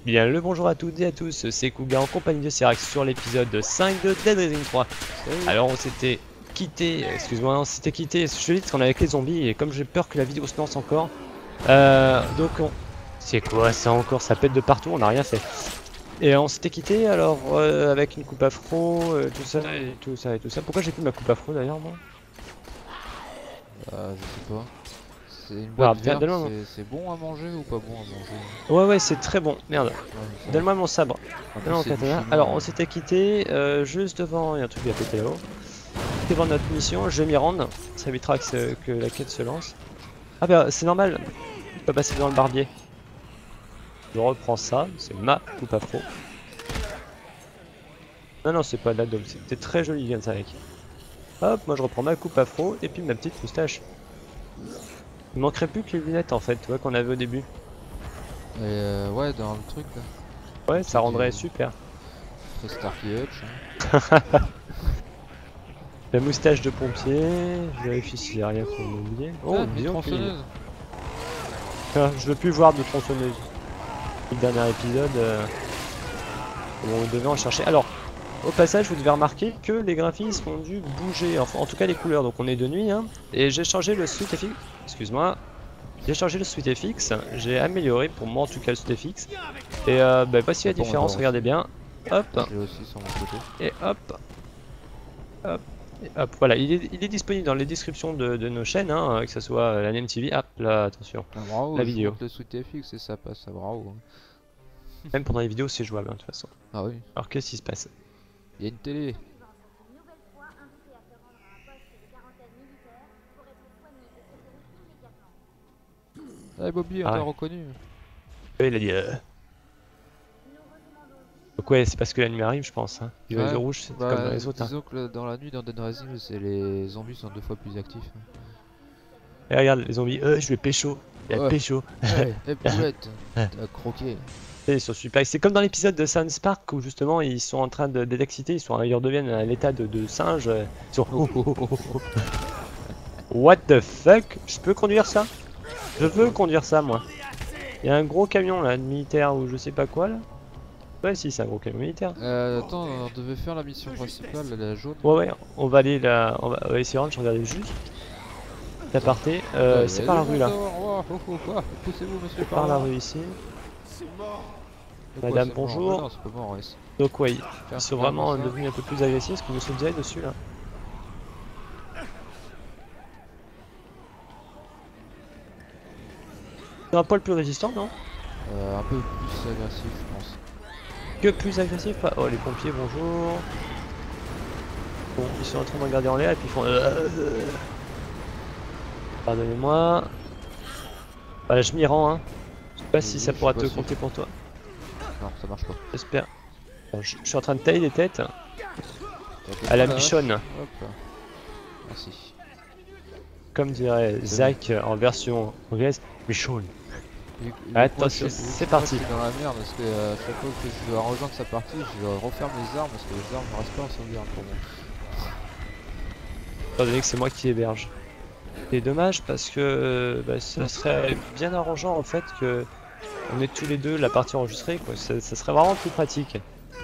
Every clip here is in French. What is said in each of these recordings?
Bien le bonjour à toutes et à tous, c'est Kuga en compagnie de Serax sur l'épisode 5 de Dead Rising 3. Alors on s'était quitté, excuse-moi, on s'était quitté, je te dis parce qu'on est avec les zombies et comme j'ai peur que la vidéo se lance encore, donc on... C'est quoi ça encore? Ça pète de partout, on n'a rien fait. Et on s'était quitté alors avec une coupe afro, tout ça et tout ça et tout ça. Pourquoi j'ai plus ma coupe afro d'ailleurs moi? Je sais pas. C'est une Ah, boîte verte, donne-moi c'est bon à manger ou pas bon à manger? ouais c'est très bon, merde. Ouais, Donne-moi mon sabre. en plus Non, c'est du katana. chinois. Alors on s'était quitté juste devant, il y a un truc qui a pété là-haut. Devant notre mission, je vais m'y rendre. Ça évitera que la quête se lance. Ah bah c'est normal, je peux passer devant le barbier. Je reprends ça, c'est ma coupe afro. Non c'est pas de la dôme, c'était très joli Gansarek. Hop, moi je reprends ma coupe afro et puis ma petite moustache. Il manquerait plus que les lunettes en fait, tu vois qu'on avait au début. Et ouais, dans le truc là. Ouais, ça rendrait super. Très Starkey Hutch. La moustache de pompier, je vérifie s'il n'y a rien qu'on a oublié. Oh, Une disons qu'il... tronçonneuse. Je veux plus voir de tronçonneuse. Le dernier épisode, on devait en chercher. Alors, au passage, vous devez remarquer que les graphismes ont dû bouger, enfin, en tout cas les couleurs. Donc on est de nuit, hein, et j'ai changé le Sweet FX. Excuse-moi. J'ai changé le Sweet FX, j'ai amélioré pour moi en tout cas le Sweet FX. Et bah, voici la différence, regardez bien. Hop, J'ai aussi sur mon côté. et hop, hop. Et hop, voilà, il est disponible dans les descriptions de nos chaînes, hein, que ce soit la Name TV, hop là, attention, Ah, bravo, la je vidéo. monte le Sweet FX et ça passe, bravo. Même pendant les vidéos, c'est jouable, hein, de toute façon. Ah oui, Alors qu'est-ce qui se passe? il y a une télé. Ah Bobby, on Ah t'a ouais. reconnu. Oui, il a dit Donc ouais, c'est parce que la nuit arrive, je pense. Hein. Les Ouais, yeux rouges, c'est comme dans les autres. Hein. disons que dans la nuit dans Dead Rising, les zombies sont 2 fois plus actifs. Et regarde, les zombies, je vais pécho. Il y a Ouais. pécho. Ouais, poulette, t'as croqué. Et ils sont super. C'est comme dans l'épisode de South Park où justement ils sont en train d'être excités, ils redeviennent à l'état de singe. Ils sont... What the fuck? Je peux conduire ça? Je veux conduire ça, moi. Il y a un gros camion là, de militaire ou je sais pas quoi là. Ouais, si, c'est un gros camion militaire. Attends, on devait faire la mission principale, la jaune. Ouais, on va aller là. On va essayer de regarder juste. L'aparté, c'est par la rue là. Poussez-vous, monsieur, C'est par la rue ici. Madame, bonjour. Non, c'est pas mort, ouais. Donc, ouais, Tiens, ils sont regarde vraiment ça. devenus un peu plus agressifs parce qu'on nous saute direct dessus là. C'est un poil plus résistant, non? Un peu plus agressif, je pense. Que plus agressif? Oh, les pompiers, bonjour. Bon, ils sont en train de regarder en l'air et puis ils font. Pardonnez-moi. Voilà, je m'y rends, hein. Je sais pas si ça pourra te compter pour toi. Non, ça marche pas. J'espère. Bon, je suis en train de tailler des têtes. À la michonne. Hop. Merci. Comme dirait Zach en version anglaise, michonne. Attention, c'est parti. Je suis dans la merde parce que chaque fois que je dois rejoindre sa partie, je referme les armes parce que les armes ne restent pas en sauvegarde pour moi. Étant donné que c'est moi qui héberge. C'est dommage parce que bah, ça serait bien arrangeant en fait que on ait tous les deux la partie enregistrée, quoi. Ça serait vraiment plus pratique.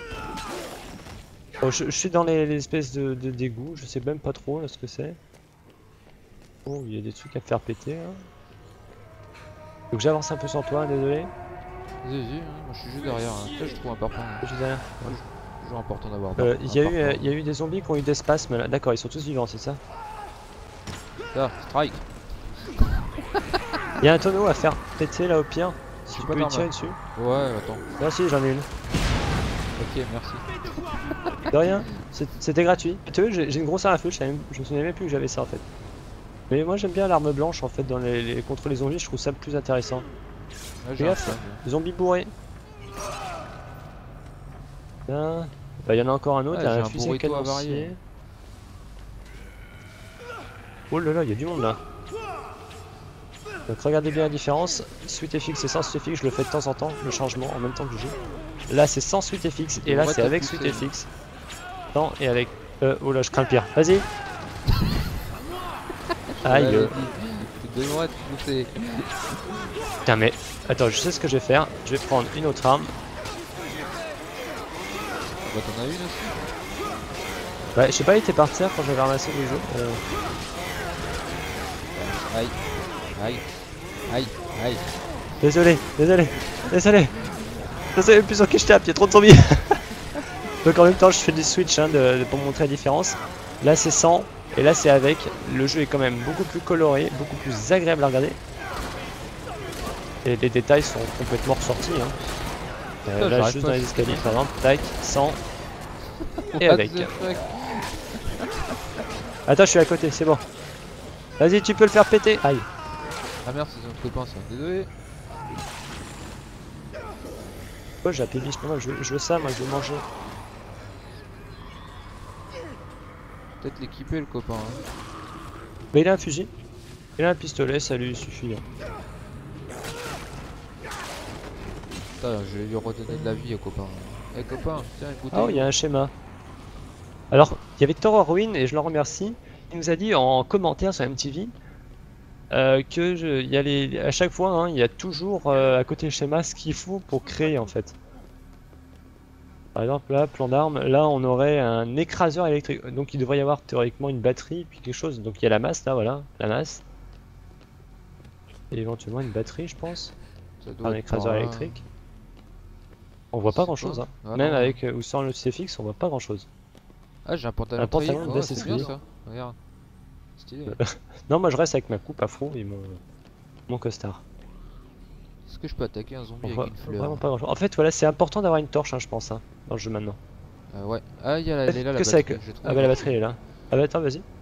Bon, je suis dans les espèces de dégoûts, je sais même pas trop là ce que c'est. Oh, il y a des trucs à faire péter. Hein. Donc j'avance un peu sur toi, désolé. Vas-y, moi je suis juste derrière. Hein. Ça, je trouve important. Je derrière. Toujours important d'avoir. Il y a eu des zombies qui ont eu des spasmes là. D'accord, ils sont tous vivants, c'est ça? Là, strike. Il y a un tonneau à faire péter là au pire. Si tu peux y tirer dessus. Ouais, attends. Merci, j'en ai une. Ok, merci. De rien, c'était gratuit. Tu vois, j'ai une grosse arme à feu, je me souvenais même plus que j'avais ça en fait. Mais moi j'aime bien l'arme blanche en fait dans contre les zombies, je trouve ça plus intéressant. Ouais, Fais gaffe, zombies bourrés. Là, bah, y en a encore un autre, il y a un fusil à canoncier. Oh là là, il y a du monde là. Donc regardez bien la différence, Sweet FX et sans Sweet FX, je le fais de temps en temps, le changement en même temps que je joue. Là c'est sans Sweet FX et là c'est avec Sweet FX. Non, et avec... oh là, je crains le pire. Vas-y. Aïe. Tu devrais te pousser. Putain mais... Attends, je sais ce que je vais faire. Je vais prendre une autre arme. Bah t'en as une aussi. Ouais, je sais pas, il était par terre quand j'avais ramassé les jeux. Aïe. Aïe. Aïe. Aïe. Désolé, désolé, désolé. Désolé, plus en qui je tape, il y a trop de zombies. Donc en même temps, je fais du switch hein, pour montrer la différence. Là c'est sans, et là c'est avec. Le jeu est quand même beaucoup plus coloré, beaucoup plus agréable à regarder. Et les détails sont complètement ressortis. Hein. Là, juste dans les escaliers, par exemple, tac, sans, et avec. Attends, je suis à côté, c'est bon. Vas-y, tu peux le faire péter. Aïe. Ah merde, c'est notre copain ça. Désolé. Oh, j'ai appelé biche, moi je veux ça, moi je veux manger. Peut-être l'équiper le copain. Hein. Mais il a un fusil, il a un pistolet, ça lui suffit. Putain, je vais lui redonner de la vie au copain. Eh copain, tiens une bouteille. Oh, il y a un schéma. Alors, il y avait Thor Ruin et je le remercie. Il nous a dit en commentaire sur MTV à chaque fois, hein, il y a toujours à côté du schéma ce qu'il faut pour créer en fait. Par exemple là, plan d'armes, là on aurait un écraseur électrique. Donc il devrait y avoir théoriquement une batterie puis quelque chose. Donc il y a la masse là, voilà, la masse. Et éventuellement une batterie je pense. Un écraseur électrique. On voit pas grand chose hein. Ah, Même non. avec ou sans le CFX on voit pas grand chose. Ah j'ai un pantalon, de c'est bien ça. Regarde. Stylé. Non moi je reste avec ma coupe afro et mon costard. Est-ce que je peux attaquer un zombie On avec voit une fleur? vraiment pas grand chose. En fait voilà c'est important d'avoir une torche hein, je pense hein, dans le jeu maintenant. Ouais. Ah il y a elle est là la Que batterie. Ah bah la batterie elle est là. Ah bah attends vas-y.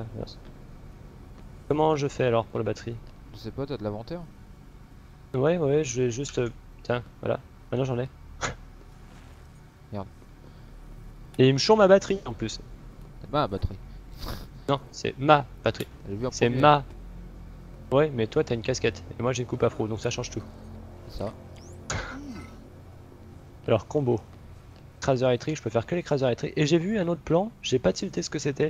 Comment je fais alors pour la batterie? Je sais pas, t'as de l'inventaire? Ouais je vais juste... Tiens voilà. Maintenant j'en ai. Merde. Et il me choure ma batterie en plus. C'est ma batterie. Non c'est ma batterie. Elle est vue en C'est premier. ma... Ouais mais toi t'as une casquette. Et moi j'ai une coupe afro donc ça change tout. C'est ça. Alors combo. Écraseur électrique, je peux faire que l'écraseur électrique. Et j'ai vu un autre plan, j'ai pas tilté ce que c'était.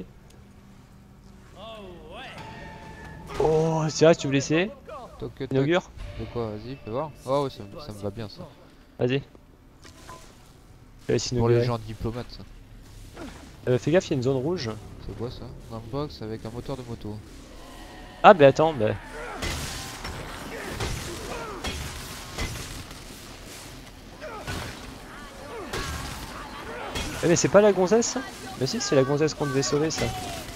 Oh, c'est vrai, tu veux l'essayer? Toc, toc. Inaugure? De quoi? Vas-y, fais voir. Oh ouais, ça me va bien ça. Vas-y. Je laisse Pour inaugurer. les gens diplomates ça. Fais gaffe, il y a une zone rouge. C'est quoi ça? Un box avec un moteur de moto. Ah bah attends, bah... Eh, mais c'est pas la gonzesse ça? Bah si, c'est la gonzesse qu'on devait sauver ça.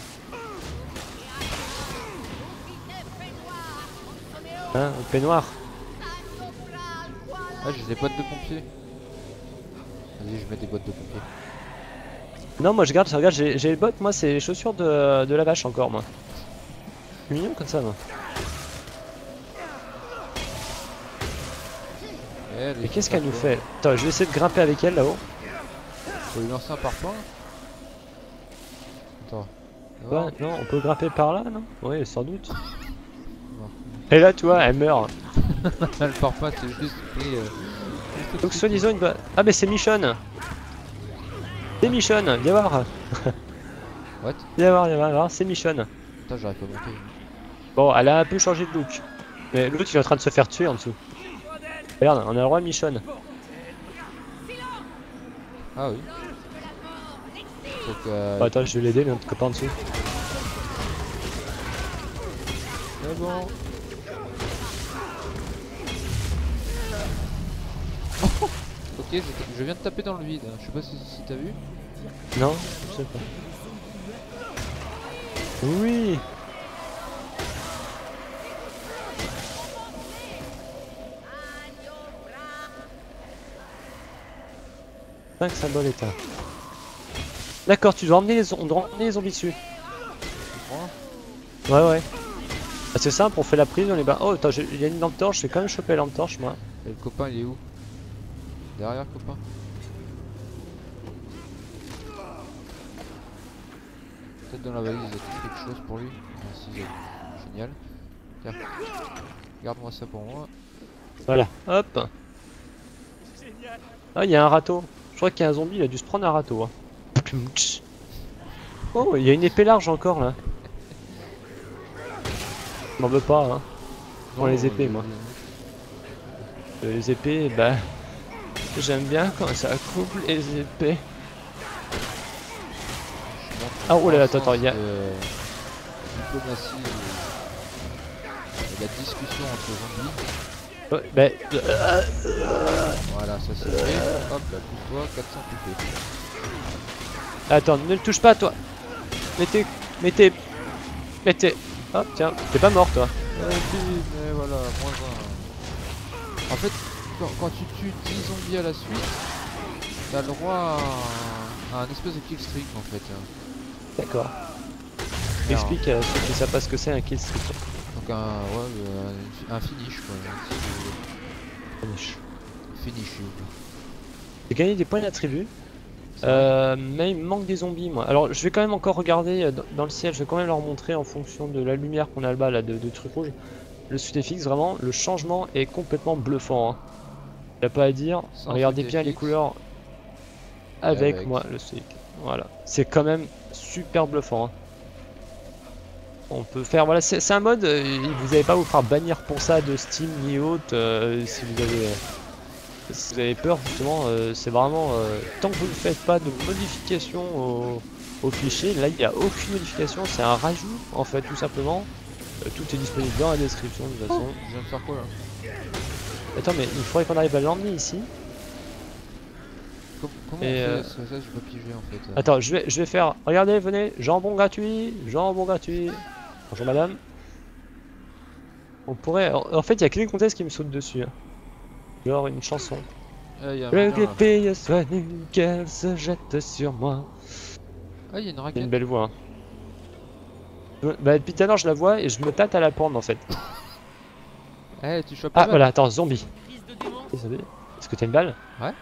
Hein, au peignoir. Ah j'ai des bottes de pompier. Vas-y je mets des bottes de pompier. Non moi je regarde, j'ai les bottes, moi c'est les chaussures de la vache encore moi. C'est mignon comme ça moi. Et qu'est-ce qu'elle nous fait? Attends, je vais essayer de grimper avec elle là-haut. Faut lui lancer un parpaing. Attends. Ouais, non, on peut grimper par là, non? Oui, sans doute. Et là, tu vois, elle meurt. Le parpaing c'est juste pris. Donc, soi-disant, une... Ah, mais c'est Michonne! C'est Michonne, viens voir! What? Viens voir, c'est Michonne. Putain, j'arrive pas à monter. Bon, elle a un peu changé de look. Mais l'autre, il est en train de se faire tuer en dessous. Regarde, on a le roi Michonne. Ah oui. Oh, attends, je vais l'aider, notre copain en dessous. C'est bon. Ok, je viens de taper dans le vide. Je sais pas si t'as vu. Non, je sais pas. Oui! 5 symboles état. D'accord, tu dois emmener on doit emmener les zombies dessus. Ouais. Ah, c'est simple, on fait la prise, on les bat. Oh, attends, il y a une lampe torche, je vais quand même choper la lampe torche, moi. Et le copain, il est où? Derrière, copain. Peut-être dans la valise, il y a quelque chose pour lui. Merci, génial. Tiens, garde-moi ça pour moi. Voilà, hop. Ah, il y a un râteau. Je crois qu'il y a un zombie, il a dû se prendre un râteau. Hein. Oh, il y a une épée large encore là. Je m'en veux pas, hein. Pour les épées, moi. Les épées, bah... J'aime bien quand ça coupe les épées. Ah, oh là là, attends, il y a... diplomatie et la discussion entre zombies. Ouais, bah... Voilà, ça c'est fait. Hop là, pousse-toi, 400 touchés. Attends, ne le touche pas, toi. Mettez... Hop, tiens, t'es pas mort, toi. Mais voilà, moins 1. En fait, quand tu tues 10 zombies à la suite, t'as le droit à un espèce de kill streak en fait. D'accord. Explique à ceux qui savent pas ce que c'est un kill streak. Donc un finish quoi. Finish. Finish. J'ai gagné des points d'attribut. Mais il me manque des zombies moi. Alors je vais quand même encore regarder dans le ciel, je vais quand même leur montrer en fonction de la lumière qu'on a là-bas, là, de trucs rouges. Le SUTFX, vraiment, le changement est complètement bluffant. Hein. Y a pas à dire, regardez bien les couleurs avec moi, le SUTFX. Voilà, c'est quand même super bluffant. Hein. On peut faire, voilà, c'est un mode, vous n'allez pas vous faire bannir pour ça de Steam ni autre si vous avez peur justement, c'est vraiment, tant que vous ne faites pas de modification au fichier, là il n'y a aucune modification, c'est un rajout en fait tout simplement. Tout est disponible dans la description de toute façon. Je viens de faire quoi là? Attends mais il faudrait qu'on arrive à l'emmener ici. Comment on fait ça, j'ai pas pigé en fait. Attends, je vais faire, regardez, venez, jambon gratuit, jambon gratuit. Bonjour madame. On pourrait, en fait il y a que les comtesses qui me sautent dessus. Hein. Genre une chanson. Le guépé soit nu qu'elle se jette sur moi. Ah, il y a une raquette. C'est une belle voix. Hein. Bah, depuis tout à l'heure, je la vois et je me tâte à la prendre en fait. Eh, tu chopes Ah, pas. voilà, attends, zombie. Désolé. Est-ce que t'as une balle? Ouais.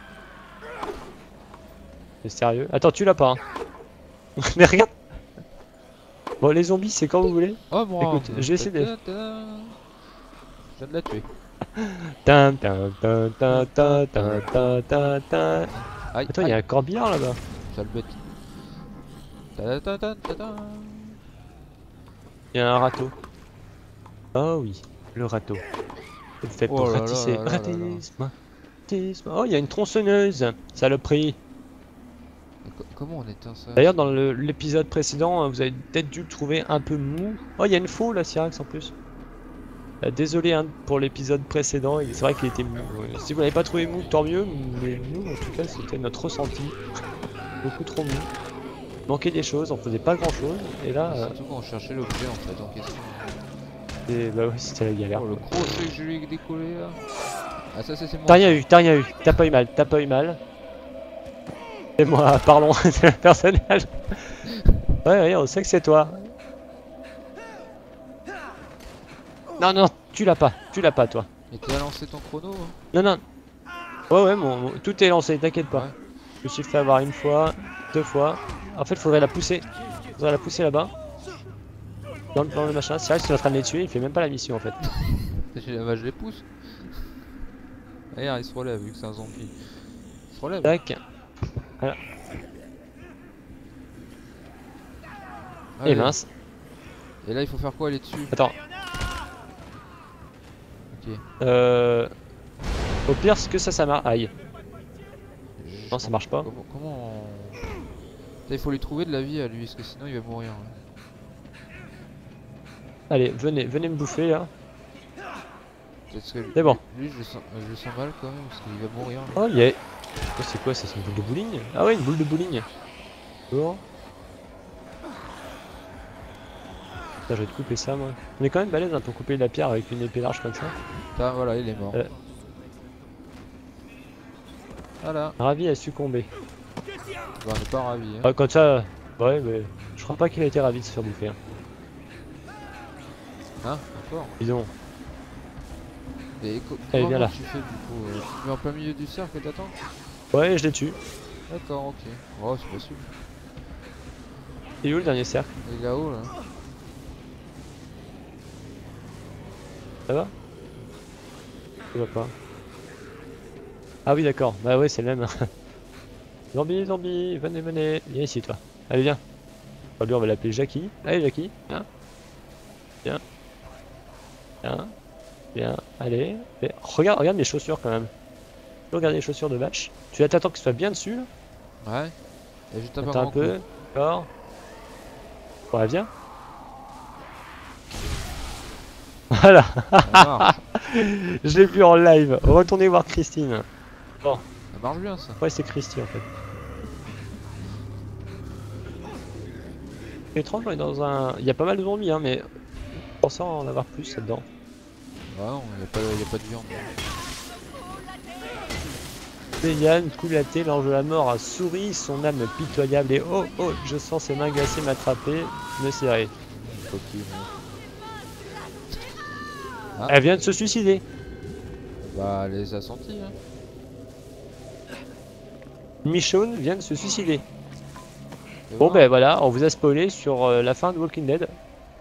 C'est sérieux? Attends, tu l'as pas. Hein. Mais regarde. Bon, les zombies, c'est quand vous voulez. Oh, bon. Écoute, je vais essayer de. Je viens de la tuer. Attends, il y a un corbillard là-bas. Sale bête. Il y a un râteau. Oh oui, le râteau. C'est fait pour ratisser. Ratisme. Oh, il y a une tronçonneuse. Saloperie. Comment on éteint ça? D'ailleurs, dans l'épisode précédent, vous avez peut-être dû le trouver un peu mou. Oh, il y a une faux là, Syrax en plus. Désolé hein, pour l'épisode précédent, c'est vrai qu'il était mou. Si vous l'avez pas trouvé mou, tant mieux, mais nous en tout cas c'était notre ressenti. Beaucoup trop mou. Il manquait des choses, on faisait pas grand chose, et là... Surtout quand on cherchait l'objet en fait en question. Et bah ouais, c'était la galère. Oh, le crochet que je lui ai décollé là. Ah ça c'est moi. T'as rien eu, t'as pas eu mal, C'est moi, parlons, c'est le personnage. Ouais, on sait que c'est toi. Non, tu l'as pas toi. Et tu as lancé ton chrono hein? Non. Ouais, tout est lancé, t'inquiète pas. Ouais. Je me suis fait avoir une fois, 2 fois. En fait, faudrait la pousser. Faudrait la pousser là-bas. Dans le machin. C'est vrai que tu vas en train de les tuer, il fait même pas la mission en fait. Je les pousse. Regarde, il se relève vu que c'est un zombie. Il se relève. Tac. Voilà. Allez. Et mince. Et là, il faut faire quoi? Aller dessus? Attends. Ok. Au pire, ce que ça marche. Aïe. Non, ça marche pas. Comment on... Il faut lui trouver de la vie à lui, parce que sinon il va mourir. Ouais. Allez, venez me bouffer là. C'est bon. Lui, je le sens mal quand même, parce qu'il va mourir. Là. Oh, yeah. Oh, c'est quoi ça? C'est une boule de bowling? Ah ouais, une boule de bowling. Bon. Putain, je vais te couper ça, moi. On est quand même balèze hein, pour couper de la pierre avec une épée large comme ça. Putain, voilà, il est mort. Voilà. Ravi a succombé. Bah, on n'est pas ravis. Hein. Ah, comme ça, ouais, mais je crois pas qu'il a été ravi de se faire bouffer. Hein? Encore? Dis donc. Et Allez, viens là. Tu fais du coup? Tu te mets en plein milieu du cercle et t'attends? Ouais, je les tue. D'accord, ok. Oh, c'est possible. Et où le dernier cercle? Il est là-haut là. Ça va? Je vois pas. Ah oui, d'accord. Bah ouais, c'est le même. Zombie, venez. Viens ici, toi. Allez, viens. Oh, lui, on va l'appeler Jackie. Allez, Jackie. Viens. Allez. Regarde mes chaussures quand même. Tu peux regarder les chaussures de vache. Tu attends qu'il soit bien dessus. Là. Ouais. Et juste Attends un peu. D'accord. Ouais, viens. Voilà. Ça marche. Je l'ai vu en live. Retournez voir Christine. Bon, Ça marche bien ça. ouais, c'est Christy en fait. C'est étrange, on est dans un. Il y a pas mal de zombies, hein, mais je pensais en avoir plus là-dedans. Ah non, y a pas de viande. Yann, coulaté, l'ange de la mort a souri, son âme pitoyable et oh oh, je sens ses mains glacées m'attraper, me serrer. Coquille, Ah. Elle vient de se suicider. Bah, elle les a sentis, hein. Michonne vient de se suicider. C'est Bon vrai. ben voilà, on vous a spoilé sur la fin de Walking Dead.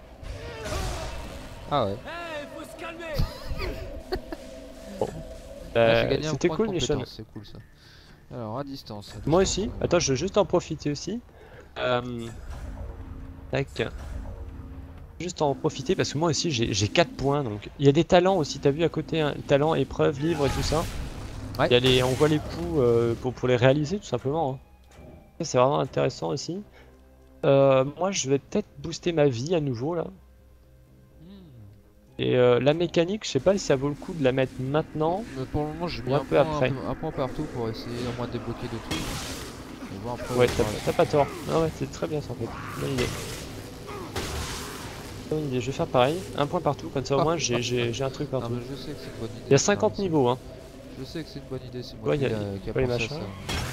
Ah ouais. J'ai gagné un C'était point de cool Michonne. compétence, c'est cool ça. Alors à distance. Moi aussi. Attends, je vais juste en profiter aussi. Tac. Juste en profiter parce que moi aussi j'ai 4 points donc. Il y a des talents aussi, t'as vu à côté, hein, talents, épreuves, livres et tout ça. Ouais. Il y a les, on voit les coups pour les réaliser tout simplement. Hein. C'est vraiment intéressant aussi. Moi je vais peut-être booster ma vie à nouveau là. Et la mécanique, je sais pas si ça vaut le coup de la mettre maintenant. Mais pour le moment, j'ai mis Ou un peu après. un point partout pour essayer au moins de débloquer des trucs. On va voir après. Ouais, t'as pas tort. Non, ouais, c'est très bien ça en fait. Bonne idée. Bonne idée, je vais faire pareil. Un point partout, comme ça au moins j'ai un truc Non, partout. mais je sais que c'est une bonne idée. Il y a 50 niveaux, hein. Je sais que c'est une bonne idée, c'est moi Ouais, qui y a a pas les pensé à machins.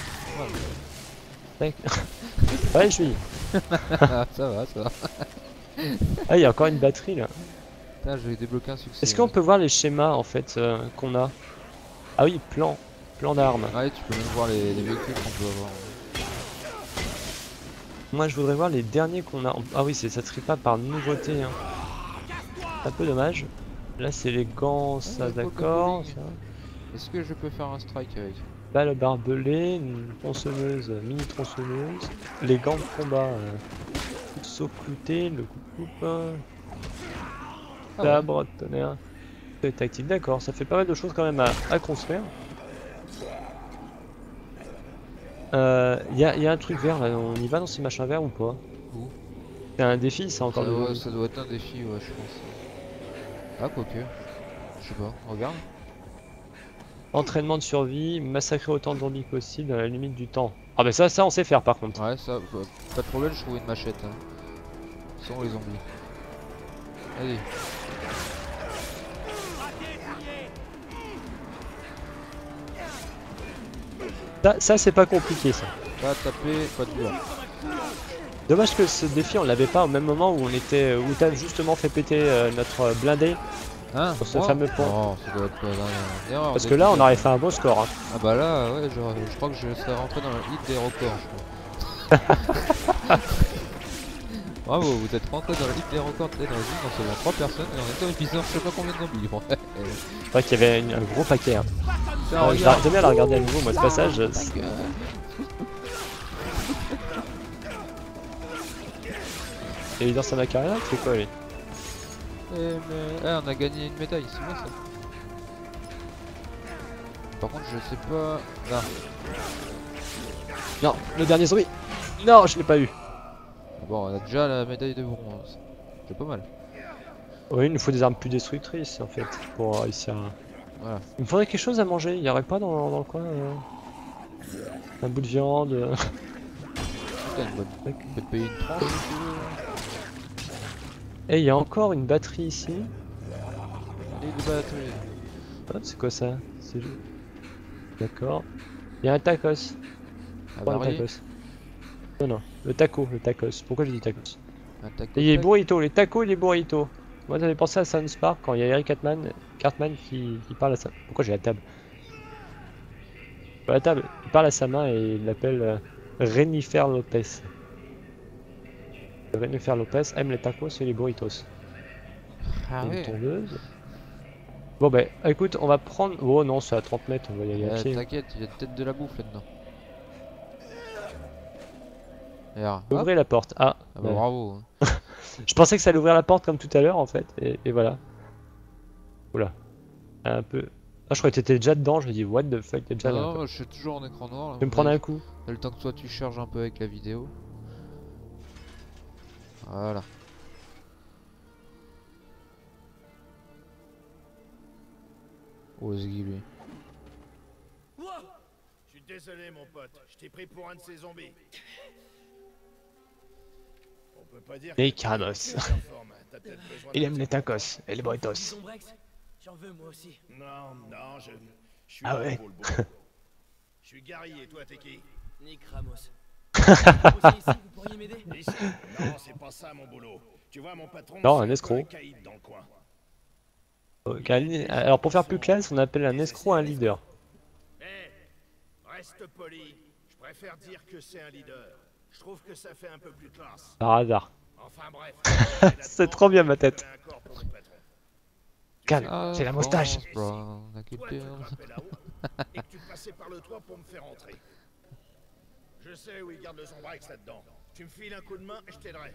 ça. Ouais, je suis. Ça va, ça va. Ah, il y a encore une batterie là. Putain, je vais débloquer un succès. Est-ce qu'on peut voir les schémas en fait qu'on a? Ah oui, plan d'armes. Ouais, tu peux même voir les véhicules qu'on peut avoir. Moi je voudrais voir les derniers qu'on a. Ah oui, ça trie pas par nouveauté. Hein. C'est un peu dommage. Là c'est les gants, ça c'est pour le d'accord. bowling. Est-ce que je peux faire un strike avec? Balle barbelée, une tronçonneuse, mini tronçonneuse, les gants de combat, saut clouté, le coupe-coupe, sabre, tonnerre, tactile, d'accord, ça fait pas mal de choses quand même à construire. Y a un truc vert là, on y va dans ces machins verts ou pas? Où? C'est un défi ça encore de... Ça doit être un défi, ouais, je pense. Ah, quoique. Je sais pas, regarde. Entraînement de survie, massacrer autant de zombies que possible dans la limite du temps. Ah bah ça on sait faire par contre. Ouais, ça, bah, pas de problème, je trouve une machette. Hein. Sans les zombies. Allez. Ça c'est pas compliqué ça. Pas taper, pas de dur. Dommage que ce défi on l'avait pas au même moment où on était, où t'as justement fait péter notre blindé. Hein, Sur ce fameux pont. Oh, ça doit être pas une erreur. Parce que là on aurait fait un beau score. Hein. Ah bah là, ouais, je crois que je serais rentré dans le hit des records, je crois. Bravo, vous êtes rentré dans le hit des records de l'énergie dans seulement 3 personnes et on était au viseur, je sais pas combien de zombies. C'est vrai qu'il y avait un gros paquet. Hein. Tiens, Je vais donner à la regarder à nouveau, moi ce passage. Et dans sa macarena, c'est quoi lui? on a gagné une médaille, c'est bien ça. Par contre, je sais pas. Là. Non, le dernier zombie. Non, je l'ai pas eu. Bon, on a déjà la médaille de bronze. C'est pas mal. Oui, il nous faut des armes plus destructrices en fait pour réussir à... Voilà. Il me faudrait quelque chose à manger, il y aurait pas dans le coin un bout de viande. Putain, une bonne. On peut te payer une tranche si tu veux. Et il y a encore une batterie ici. Allez, de batterie. Oh, c'est quoi ça? D'accord. Il y a un tacos. Ah, Pas un varié. tacos. Non, le tacos. Pourquoi j'ai dit tacos? Un tac, Et il y a les tac. burritos, les tacos et les burritos. Moi j'avais pensé à South Park quand il y a Eric Cartman qui parle à ça. Pourquoi j'ai la table? La table, il parle à sa main et il l'appelle Renifer Lopez. Renifer Lopez aime les tacos et les burritos. Ah Une ouais. tondeuse. Bon bah écoute, on va prendre... Oh non, c'est à 30 mètres, on va y aller à pied. T'inquiète, il y a peut-être de la bouffe là-dedans. Regarde. Ouvrez la porte. Ah, Ah bah, ouais. bravo. Hein. Je pensais que ça allait ouvrir la porte comme tout à l'heure en fait, et voilà. Oula. Un peu... Ah je croyais que t'étais déjà dedans, je me dis what the fuck, t'es déjà là. Non, Quoi. je suis toujours en écran noir. Là, Je vais me prendre un coup. Le temps que toi tu charges un peu avec la vidéo. Voilà. Oh, Ziggy lui. Je suis désolé mon pote, je t'ai pris pour un de ces zombies. On peut pas dire Et que Carnos. t'as peut-être besoin Il d'un aime petit les peu. tacos et les burritos. Bison Brex, j'en veux moi aussi. Non, je suis Ah là ouais. pour le boulot. Je suis Gary et toi t'es qui? Nick Ramos. Vous bossez ici, vous pourriez m'aider? Ici? Non, c'est pas ça mon boulot. Tu vois mon patron, Non, c'est un peu escroc. caïd dans le coin. Ok, alors pour faire plus classe, on appelle un escroc un leader. Reste poli. Je préfère dire que c'est un leader. Je trouve que ça fait un peu plus classe. Par hasard. Enfin bref. C'est trop bien ma tête. Un corps pour le patron. Calme, Ah, c'est la moustache. France Brown, la Toi, tu culture. grimpais là-haut et que tu passais par le toit pour me faire entrer. Je sais où il garde le Zombrex là-dedans. Tu me files un coup de main et je t'aiderai.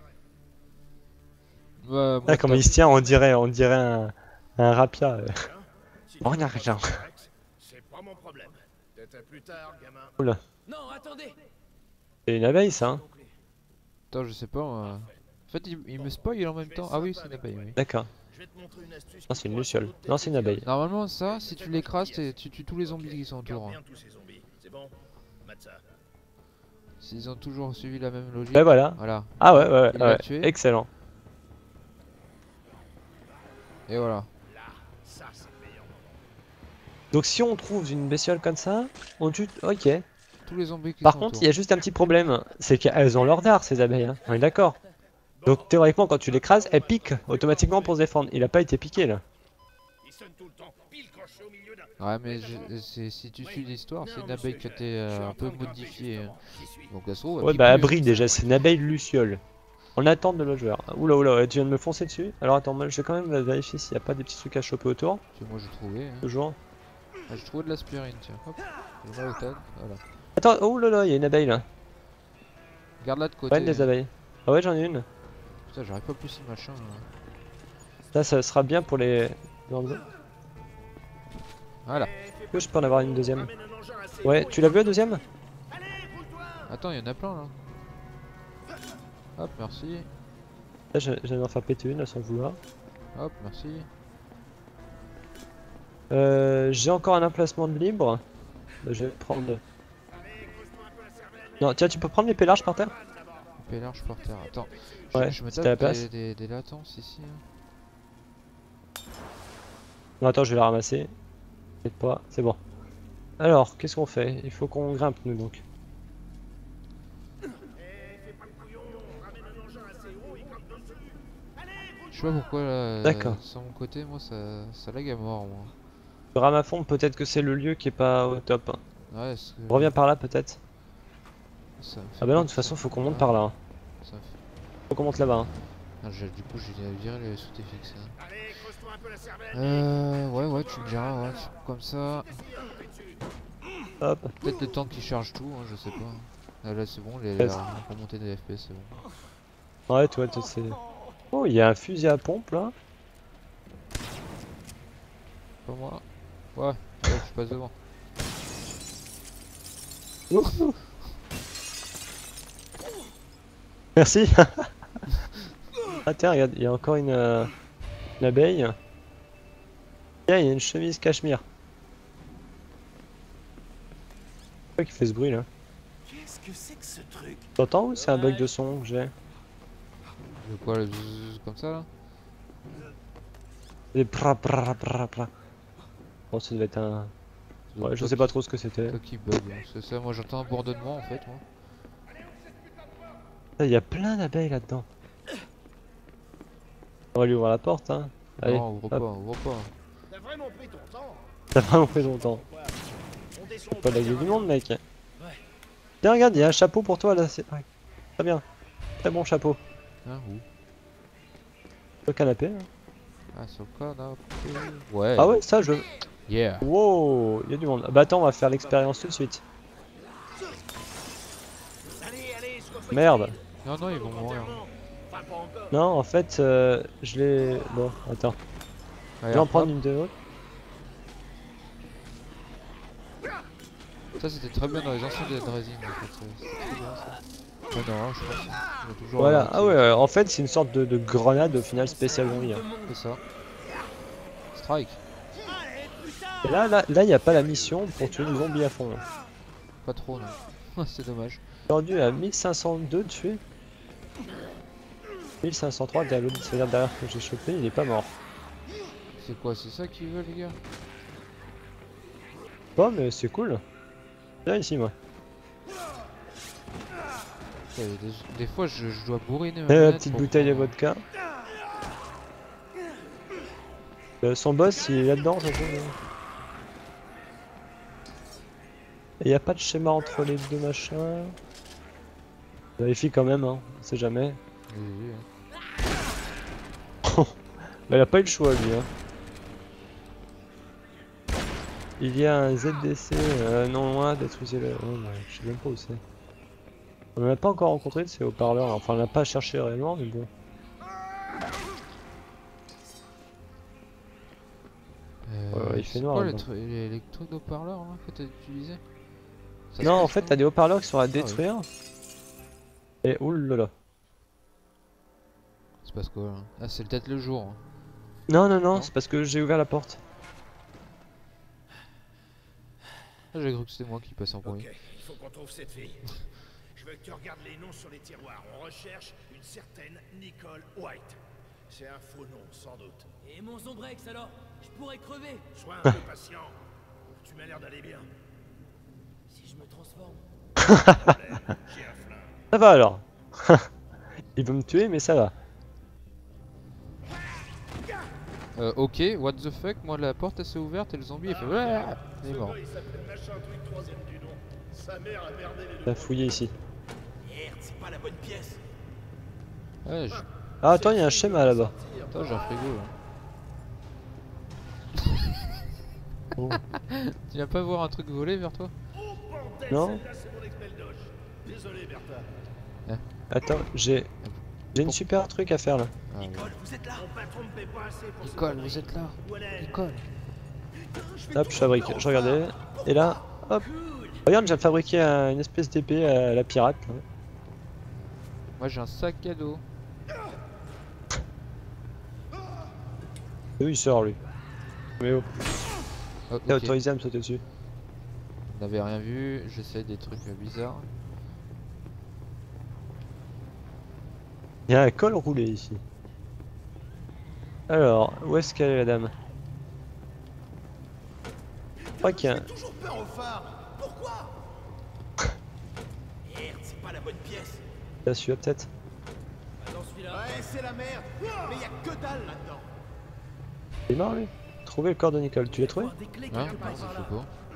Ouais, Ah, comment il se tient, on dirait un rapia. Hein? Si Oh, tu veux rien, pas rien. le Zombrex, c'est pas mon problème. Peut-être à plus tard, gamin. Oula, Non, attendez. c'est une abeille ça, hein. Conclu. Attends, je sais pas. En fait, il me spoil en même temps. Ah oui, c'est une abeille, oui. D'accord. Je vais te montrer une astuce. Non, c'est une luciole. Non, c'est une abeille. Normalement, ça, si tu l'écrases, tu tues tous les zombies qui sont Regarde autour. Hein. bien tous ces zombies. C'est bon? Mate ça. S'ils ont toujours suivi la même logique. Ouais, voilà. Voilà. Ah ouais, ouais, Il l'a ouais. tué. Excellent. Et voilà. Là, ça c'est le meilleur moment. Donc si on trouve une bestiole comme ça, on tue... Ok. Tous les zombies qui Par sont contre, il autour. y a juste un petit problème. C'est qu'elles ont leur dard, ces abeilles. Hein. On est d'accord. Donc théoriquement, quand tu l'écrases, elles piquent automatiquement pour se défendre. Il a pas été piqué là. Il sonne tout le temps, pile quand je suis au milieu d'un. Ouais, mais si tu suis l'histoire, c'est une abeille qui a été un peu modifiée. Donc elle se trouve. elle Ouais, pique bah plus. abri déjà, c'est une abeille luciole. On attend de l'autre joueur. Oula, oula, ouais, tu viens de me foncer dessus. Alors attends, moi je vais quand même vérifier s'il n'y a pas des petits trucs à choper autour. Tu sais, moi j'ai trouvé. Hein. Toujours. Ah, j'ai trouvé de l'aspirine, tiens. Hop. Je mets au tas. Voilà. Attends, oh là là, il y a une abeille là. Garde-la de côté. Ouais, des abeilles. Ah ouais, j'en ai une. Putain, j'aurais pas plus ce machin. Là. Là, ça sera bien pour les. Voilà. Est-ce que je peux en avoir une deuxième? Ouais, tu l'as vu la deuxième? Attends, il y en a plein là. Hop, merci. Là, je viens d'en faire péter une sans le vouloir. Hop, merci. J'ai encore un emplacement de libre. Bah, je vais prendre. Non, tiens, tu peux prendre les pélarges par terre? Épée large par terre. Attends. Ouais, je me c'était à la tape place. des latences ici. Hein. Non, attends, je vais la ramasser. T'inquiète pas, c'est bon. Alors, qu'est-ce qu'on fait? Il faut qu'on grimpe, nous donc. Je sais pas pourquoi là. D'accord. Sur mon côté, moi ça lag à mort. Moi. Le ramafond, peut-être que c'est le lieu qui est pas au top. Ouais, parce que Reviens par là, peut-être. ça me fait Ah bah non, peur de toute façon, ça. faut qu'on monte Ah, par là. Hein. ça me fait- Faut qu'on monte là-bas. Hein. Ah, du coup, j'ai viré les sous-fixes. Hein. Allez, creuse-toi un peu la cervelle. Ouais, tu me diras, ouais, comme ça. Hop. Peut-être le temps qu'il charge tout, hein, je sais pas. Ah, là, c'est bon, les Yes. remontées des FPS, c'est bon. Ouais, toi, c'est. Oh, il y a un fusil à pompe là. Pas moi. Ouais, je passe devant. Ouh. Merci. Ah tiens, regarde, il y a encore une abeille. Tiens, il y a une chemise cachemire. C'est quoi qui fait ce bruit là? Qu'est-ce que c'est que ce truc? T'entends ou c'est un bug de son que j'ai? De quoi, le zzzz comme ça là? Des pra pra pra pra. Bon, ça devait être un. Ouais, je sais pas trop ce que c'était. Toi qui bug, hein, c'est ça, moi j'entends un bourdonnement en fait. Moi. Ah, il y a plein d'abeilles là-dedans. On va lui ouvrir la porte, hein. Allez, Non, ouvre hop. pas, ouvre pas. T'as vraiment pris ton temps? T'as vraiment pris longtemps. On descend Pas la gueule du monde, mec. Tiens, regarde, il y a un chapeau pour toi là. Ouais. Très bien. Très bon chapeau. Hein, où? Le canapé. Hein. Ah, sur le canapé. Ouais. Ah ouais, ça je. Yeah. Wow, il y a du monde. Bah attends, on va faire l'expérience tout de suite. Allez, sois Merde. Non, non, ils vont mourir. Enfin, pas encore. Non, en fait, je l'ai. Bon, attends. Je vais en Regarde, prendre hop. une de l'autre. Ça c'était très bien dans les anciens Dead Rising en fait. C'était très bien ça. Ah non, je pense. Il y a toujours Voilà, un ah ouais, en fait c'est une sorte de grenade au final spécial zombie. Hein. c'est ça. Strike. Et là, il n'y a pas la mission pour tuer les zombies à fond. Hein. Pas trop, non. C'est dommage. Rendu à 1502 tués. 1503 derrière l'autre, c'est-à-dire derrière que j'ai chopé, il est pas mort. C'est quoi, c'est ça qu'ils veulent, les gars? Bon, mais c'est cool. Viens ici, moi. Ouais, des fois, je dois bourriner ma Et la manette petite pour bouteille de prendre- vodka. Son boss, il est là-dedans, je crois. Et il n'y a pas de schéma entre les deux machins. Vérifie quand même, hein, on sait jamais. Oui, oui, oui. Bah, il a pas eu le choix, lui. Hein. Il y a un ZDC non loin détruisez le. Oh, bah, je sais même pas où c'est. On en a pas encore rencontré de ces haut-parleurs. Enfin, on l'a pas cherché réellement, mais bon. Ouais, il fait c'est noir, quoi là-dedans. les trucs d'haut-parleurs là que t'as utilisé? Ça se Non, en cache, fait, non t'as des haut-parleurs qui sont à oui. détruire. Et oulala. C'est parce que. Ah, c'est peut-être le jour. Hein. Non, non, non, Non. c'est parce que j'ai ouvert la porte. Ah, j'ai cru que c'était moi qui passais en premier. Ok, il faut qu'on trouve cette fille. Je veux que tu regardes les noms sur les tiroirs. On recherche une certaine Nicole White. C'est un faux nom, sans doute. Et mon Zombrex alors? Je pourrais crever Sois un peu patient. Tu m'as l'air d'aller bien. si je me transforme. Problème, j'ai un flingue. Ça va alors. Il veut me tuer, mais ça va. Ok, what the fuck, moi la porte elle s'est ouverte et le zombie il fait ouais, il est mort. Il s'appelle machin truc troisième du nom. Sa mère a merdé les T'as fouillé ici. Merde, c'est pas la bonne pièce. Ouais, Ah, attends, il y a un schéma là-bas. attends, j'ai un frigo là. Oh. Tu viens pas voir un truc volé vers toi? Oh bordel, Non. celle-là c'est mon ex-belle-doche. Désolé Bertha. Attends, j'ai une super truc à faire là. Ah, ouais. Nicole, vous êtes là? Mon patron me paie pas assez pour ce Nicole, connerie. vous êtes là? Où elle est? Nicole. Hop, je fabrique, je regardais. Et là, hop. Regarde, j'ai fabriqué une espèce d'épée à la pirate. Là. Moi j'ai un sac à dos. Et où il sort lui? Mais oh, Oh, t'es ok. autorisé à me sauter dessus. On n'avait rien vu, j'essaie des trucs bizarres. Il y a un col roulé ici. Alors, où est-ce qu'elle est la dame? Je crois qu'il y a un... Toujours peur au phare. Pourquoi? Merde, c'est pas la bonne pièce. Là, celui-là peut-être. Pas dans celui-là. Ouais, c'est la merde. Mais y a que dalle là-dedans. Il est mort lui. Trouver le corps de Nicole, tu l'as trouvé? Avoir des clés Hein? quelque part Je sais par là.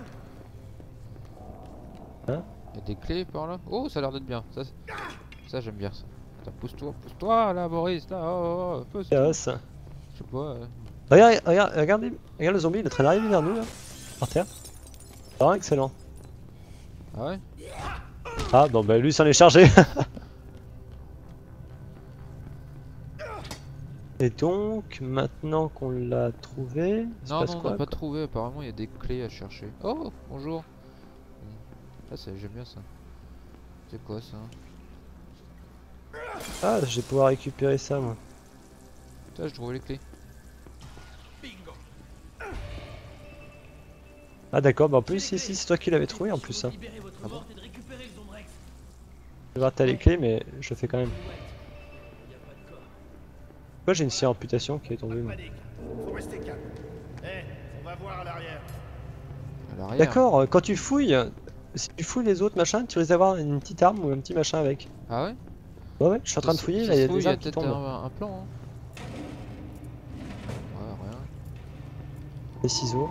pas. Hein? Y'a des clés par là? Oh, ça a l'air d'être bien. Ça j'aime bien ça. Attends, pousse-toi là, Boris, là. Oh, pousse-toi. Carrosse. Je sais pas. Regarde le zombie, il est en train d'arriver vers nous là. Par terre. Ah, excellent. Ah ouais? Ah, bon bah lui s'en est chargé. Et donc, maintenant qu'on l'a trouvé, il se Non, passe non, on quoi, n'a pas quoi trouvé. Apparemment, il y a des clés à chercher. Oh, bonjour. Ah, j'aime bien ça. C'est quoi ça? Ah, je vais pouvoir récupérer ça moi. Putain, je trouve les clés. Ah d'accord, bah en plus ici c'est toi qui l'avais trouvé en plus. Hein. Libérer votre Ah bon? morte et de récupérer le Zombrex. Je vais voir t'as les clés mais je le fais quand même. Y a pas de corps. Pourquoi j'ai une scie amputation qui est tombée moi? Panique. Faut rester calme. Eh, on va voir à l'arrière. À l'arrière. D'accord, quand tu fouilles, si tu fouilles les autres machins, tu risques d'avoir une petite arme ou un petit machin avec. Ah ouais? Ouais, ouais, je suis en train de fouiller, là il y a des armes qui peut-être tombent. un plan. Hein. Ouais, rien. Des ciseaux.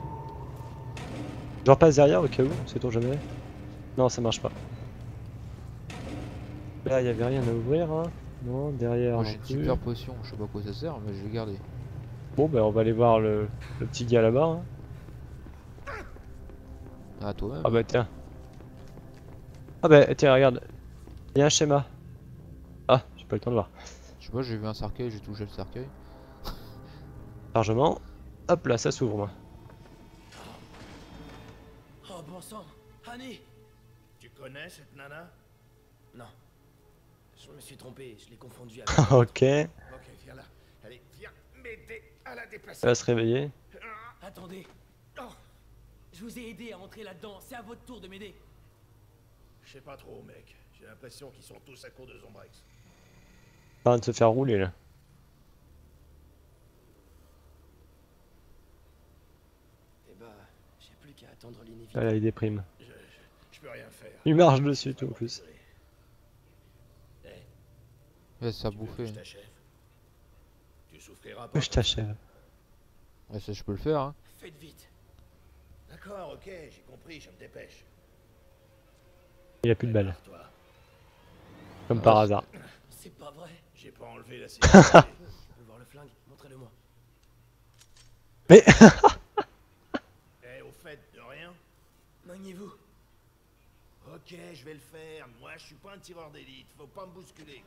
Je repasse derrière au cas où, sait-on jamais. Non, ça marche pas. Là, il y avait rien à ouvrir. Hein. Non, derrière. Moi non j'ai une plus. super potion, je sais pas à quoi ça sert, mais je l'ai gardé. Bon, bah, on va aller voir le petit gars là-bas. Hein. Ah, toi-même? Ah, bah, tiens. Ah, bah, tiens, regarde. Il y a un schéma. Ah, j'ai pas eu le temps de voir. Je sais pas, j'ai vu un cercueil, j'ai touché le cercueil. Chargement. Hop là, ça s'ouvre, moi. Oh bon sang. Annie. Tu connais cette nana? Non. Je me suis trompé, je l'ai confondu avec... Ok. Ok, viens là. Allez, viens m'aider à la déplacer. Elle va se réveiller. Attendez. Oh, je vous ai aidé à entrer là-dedans, c'est à votre tour de m'aider. Je sais pas trop, mec. J'ai l'impression qu'ils sont tous à court de Zombrex. En train de se faire rouler là. Eh bah, j'ai plus qu'à attendre l'inévitable. Là, il déprime. Je peux rien faire. Il marche dessus tout en plus. Ouais, ça a Tu veux que bouffé. je t'achève? Tu souffriras pas. Je t'achève. Ouais, ça je peux le faire, hein. Faites vite. D'accord, ok, j'ai compris, je me dépêche. Il a plus de balles. Toi, Comme par hasard. C'est pas vrai. j'ai pas enlevé la sécurité. Je veux voir le flingue, montrez-le-moi. Mais Eh, au fait, de rien. Maniez-vous. Ok, je vais le faire. Moi, je suis pas un tireur d'élite. Faut pas me bousculer.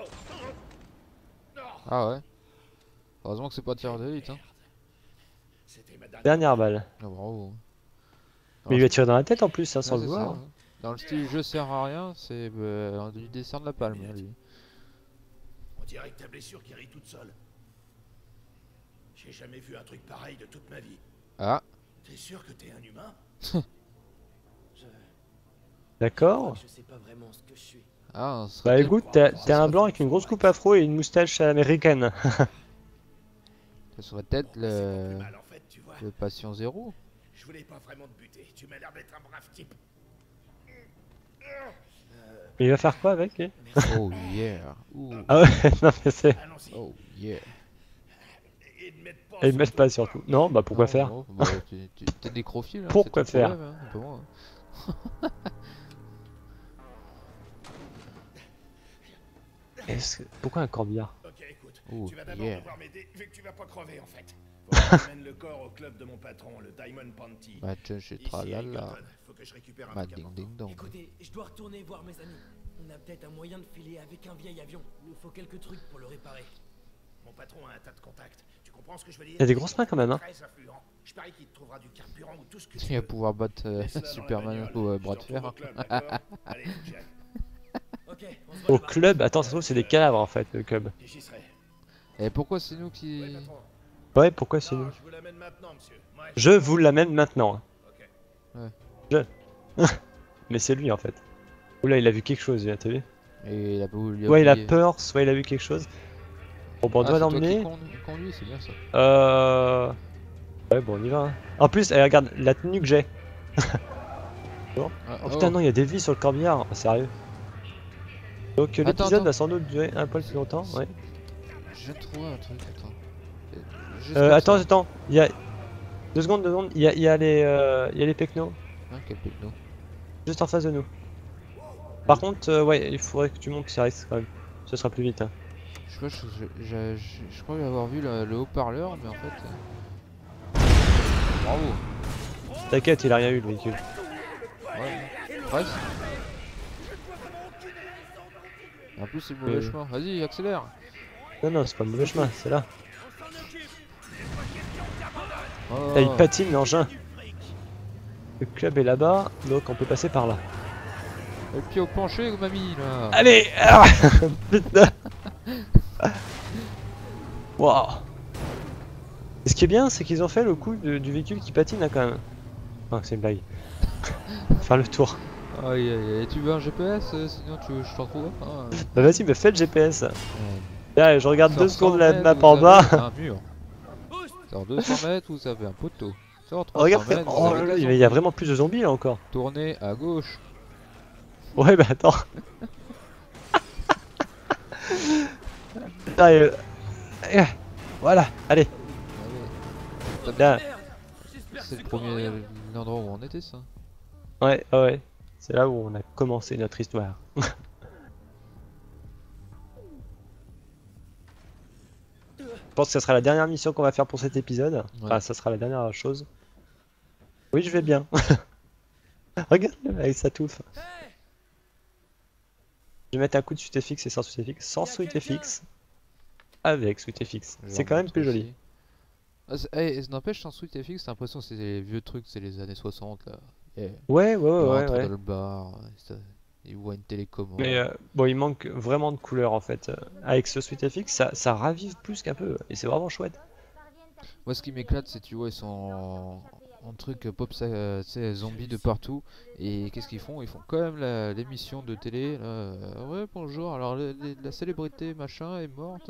Ah ouais. Heureusement que c'est pas tireur d'élite, hein. C'était ma dernière. dernière balle. Ah, bravo. Mais il lui a tiré dans la tête en plus, hein, sans Ouais, le c'est ça, voir. hein. Dans le style je sers à rien, c'est on lui décerne la palme, hein, lui. On dirait que ta blessure guérit toute seule. J'ai jamais vu un truc pareil de toute ma vie. Ah, T'es sûr que t'es un humain? Je D'accord. crois que je sais pas vraiment ce que je suis. ah, on serait Bah peut-être- écoute, t'es un blanc avec une grosse coupe afro et une moustache américaine. ça serait peut-être C'est pas plus le... mal, en fait, tu vois. le patient zéro. Je voulais pas vraiment te buter. Tu m'as l'air d'être un brave type. Mais il va faire quoi avec lui? Oh yeah. Ouh. Ah ouais, non mais c'est... Allons-y. Oh yeah. Et ne mettre pas. Et ils sur mettent toi. pas surtout. Non, bah pourquoi Non, faire? non, bah, t'es nécrophile, hein, Pourquoi c'est ton faire? problème, hein, pas moi, hein. Pourquoi un corbillard? Ok, écoute. Oh, Tu vas d'abord yeah. devoir m'aider vu que tu vas pas crever en fait. Faut que j'emmène le corps au club de mon patron, le Diamond Panty. Bah tiens, je Ici, à tralala. Eagleton. Faut que je récupère un Bah truc ding important. ding dong. Écoutez, je dois retourner voir mes amis. On a peut-être un moyen de filer avec un vieil avion. Il nous faut quelques trucs pour le réparer. Mon patron a un tas de contacts. Tu comprends ce que je veux dire? Il a des grosses mains quand même, hein. Très influent. Je parie qu'il te trouvera du carburant ou tout ce que tu Il va veux. pouvoir battre Laisse-la dans la Superman bagnole. au Je bras te de fer. retrouve au club, d'accord? Allez, Jack. Ok, on se voit Au là-bas. club, attends, ça se trouve c'est des cadavres en fait, le club. J'y serai. Et pourquoi c'est nous Ouais, qui... patron. Ouais, pourquoi c'est Non, nous? je vous l'amène maintenant, monsieur. Ouais. Je vous l'amène maintenant. Ok. Mais c'est lui en fait. Oula, il a vu quelque chose, là, t'as vu? Et il a Soit il a oublié. peur, soit il a vu quelque chose. Bon, bah, on Ah, doit c'est toi qui l'emmener. conduis, c'est bien ça. Ouais, bon, on y va. Hein. En plus, regarde la tenue que j'ai. Ah, Oh putain, non, il y a des vies sur le corbillard. Oh, sérieux. Donc, Attends, l'épisode attends. va sans doute durer un poil plus longtemps. Ouais. Je viens de trouver un truc, attends. Juste comme Attends, ça. attends. Il y a. 2 secondes. Il y a les pecnos. Hein, quel pecno. Juste en face de nous. Par contre, ouais, il faudrait que tu montes Cyrix quand même. Ce sera plus vite. Hein. Je crois, je crois avoir vu le haut-parleur, mais en fait... Bravo. T'inquiète, il a rien eu le véhicule. Ouais. Presque. En plus, c'est le mauvais chemin. Vas-y, accélère. Non, non, c'est pas le mauvais chemin, c'est là. Oh. Là, il patine l'engin. Le club est là-bas, donc on peut passer par là. Le pied au plancher, mamie, là. Allez ah putain. Waouh. Et ce qui est bien, c'est qu'ils ont fait le coup du véhicule qui patine là quand même. Ah, c'est une blague. Faire le tour. Aïe aïe aïe, tu veux un GPS sinon je t'en trouve un. Bah vas-y, mais fais le GPS. Là, je regarde 2 Sur secondes 100 la mètres, map vous en bas. avez un mur. Sur 200 mètres, vous avez un poteau. Sur 300 Regarde, mètres, vous oh avez là là, des il y a vraiment plus de zombies là encore. Tournez à gauche. Ouais, bah attends. Putain, voilà, allez. Allez. Là. Merde, j'espère que C'est le pas premier rien. endroit où on était, ça. Ouais, ouais. C'est là où on a commencé notre histoire. Je pense que ça sera la dernière mission qu'on va faire pour cet épisode. Enfin, ça sera la dernière chose. Oui, je vais bien. Regarde avec sa touffe. Hey, Je vais mettre un coup de suite fixe et sans suite fixe. Sans Y a suite quelqu'un fixe. Avec suite fixe. Je vais C'est leur quand même montrer plus joli. aussi. Ah, ça n'empêche, sans Sweet FX, t'as l'impression que c'est les vieux trucs, c'est les années 60 là. Et Ouais, ouais, on ouais, rentre ouais. dans le bar. Il voit une télécommande. Mais bon, il manque vraiment de couleurs en fait. Avec ce SweetFX, ça ravive plus qu'un peu. Et c'est vraiment chouette. Moi, ce qui m'éclate, c'est tu vois, ils sont en truc pop, tu sais, zombies de partout. Et qu'est-ce qu'ils font? Ils font quand même l'émission de télé. Là, ouais, bonjour. Alors, la célébrité machin est morte.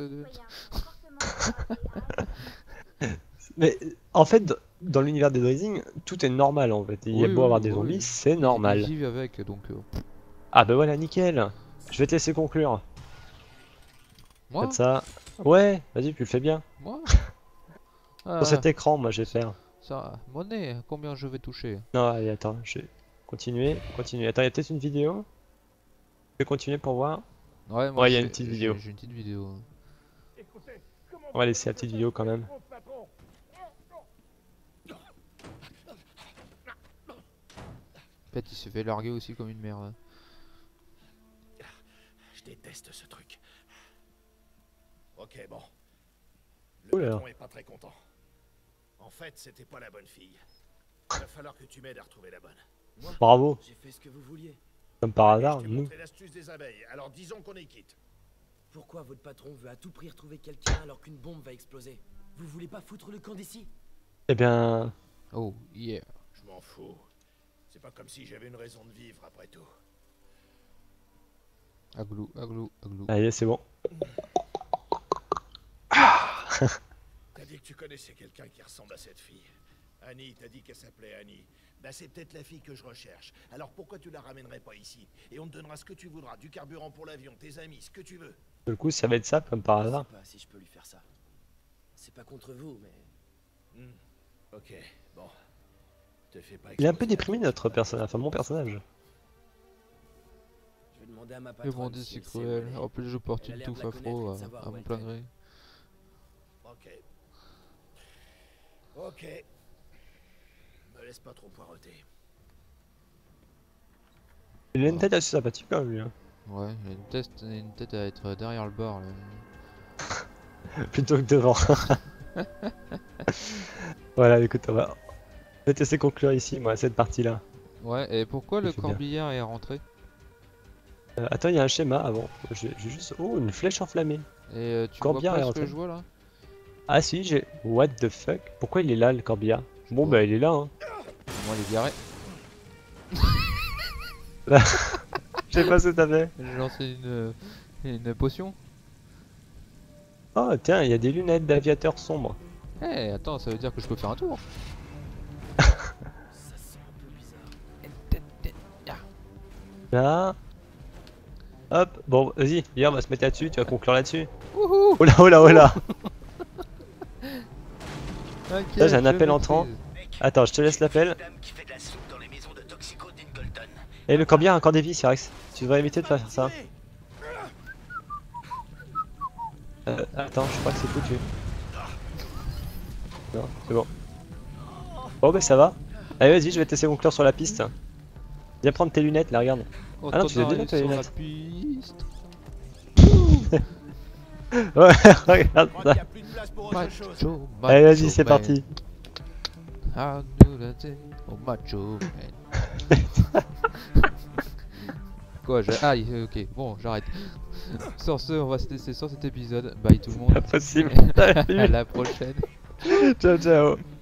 Mais en fait, dans l'univers des Drazing, tout est normal en fait. Il y a Oui, beau oui, avoir des oui. zombies, c'est Ils normal. vivent avec, donc. Ah bah voilà, nickel. Je vais te laisser conclure. Moi? Faites ça. Ouais, vas-y, tu le fais bien. Moi? Sur cet écran, moi, je vais faire. Ça, monnaie, combien je vais toucher? Non, allez, attends, je vais continuer. Attends, il y a peut-être une vidéo. Je vais continuer pour voir. Ouais, Ouais, il y a une petite vidéo. J'ai une petite vidéo. On va laisser la petite vidéo quand même. En fait, il se fait larguer aussi comme une merde. Je déteste ce truc. Ok, bon. Oula. Le patron est pas très content. En fait, c'était pas la bonne fille. Il va falloir que tu m'aides à retrouver la bonne. Bravo, J'ai fait ce que vous vouliez. comme par hasard, Je t'ai nous. montré l'astuce des abeilles, alors disons qu'on est quitte. Pourquoi votre patron veut à tout prix retrouver quelqu'un alors qu'une bombe va exploser? Vous voulez pas foutre le camp d'ici? Eh bien, Oh, yeah. Je m'en fous. C'est pas comme si j'avais une raison de vivre après tout. Aglou, aglou, aglou. allez, c'est bon. T'as dit que tu connaissais quelqu'un qui ressemble à cette fille. Annie, t'as dit qu'elle s'appelait Annie. Bah c'est peut-être la fille que je recherche. Alors pourquoi tu la ramènerais pas ici? Et on te donnera ce que tu voudras, du carburant pour l'avion, tes amis, ce que tu veux. Du coup, ça va être ça, comme par Je sais hasard. pas si je peux lui faire ça. C'est pas contre vous, mais... Ok, bon. Te fais pas Il est un peu exploser la déprimé, tête, notre c'est pas personnage, enfin mon personnage. Je vais demander à ma Le patronne monde si c'est elle sait où cruel. elle est. En plus, je porte Elle a une l'air de touffe la connaître afro et de savoir à où mon elle plein traîne. gré. Ok. Ok. Me laisse pas trop poireauter. Il a une tête assez sympathique quand même, lui. Hein. Ouais, il a une tête à être derrière le bar. Là. Plutôt que devant. Voilà, écoute, on va te laisser conclure ici, moi, cette partie-là. Ouais, et pourquoi le C'est bien. corbillard est rentré? Attends, il y a un schéma avant. J'ai juste. Oh, une flèche enflammée. Et tu Corbillard vois est pas ce rentré. que je vois là? Ah si, j'ai. What the fuck? Pourquoi il est là, le corbillard? Bon, pas. bah, il est là, hein. Moi, il est garé. Je sais pas ce que t'as fait. J'ai lancé une potion. Oh, tiens, il y a des lunettes d'aviateur sombre. Eh, attends, ça veut dire que je peux faire un tour. Ça sent un peu bizarre. Là. Hop, bon, vas-y, viens, on va se mettre là-dessus, tu vas conclure là-dessus. Wouhou! Oh là, oh là, oh là. Ok, Là, j'ai un je appel maîtrise. entrant. Attends, je te laisse l'appel. Dame qui fait de la soupe dans les maisons de toxico d'Ingleton. Et le corbillard a encore des vis, Rex. Tu devrais éviter de faire ça. Attends, je crois que c'est foutu. Non, c'est bon. Bon, bah ça va. Allez, vas-y, je vais te laisser conclure sur la piste. Viens prendre tes lunettes, là, regarde. Quand Ah non, on tu les as déjà, arrive tes sur la lunettes. piste. Ouais, regarde Je crois qu'il ça. n'y a plus de place pour autre chose. Macho, Allez, vas-y, macho c'est man. parti. How do I say, oh macho man. Quoi, aïe, ok, bon, j'arrête. Sur ce, on va se laisser sur cet épisode. Bye tout le monde. Impossible. À la prochaine. Ciao, ciao.